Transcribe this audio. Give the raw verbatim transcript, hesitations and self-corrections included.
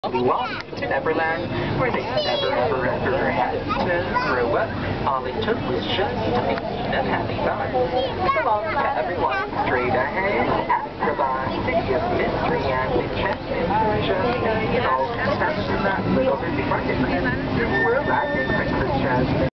Belong to Neverland, where they never, ever, ever had to grow up. All it took was just a beginning of happy fun. It belongs to everyone, straight ahead, Agrabah, city of mystery and enchantment. Just, you know, passing that little busy marketplace. We're arriving, Princess Jasmine.